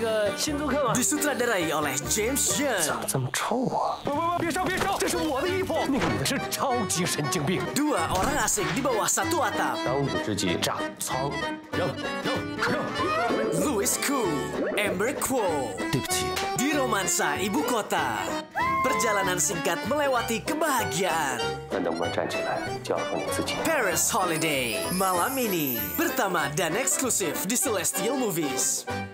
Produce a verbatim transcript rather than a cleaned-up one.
个新租客吗？ disutradarai oleh James Yeun. 长这么臭啊！不不不，别烧别烧，这是我的衣服。那个女的是超级神经病。 Dua orang asing di bawah satu atap. 当务之急炸仓，扔扔扔。 Louis Koo, Amber Kwok. 对不起。 Di romansa ibu kota. Perjalanan singkat melewati kebahagiaan. 那能不能站起来，叫上你自己？ Paris Holiday malam ini pertama dan eksklusif di Celestial Movies.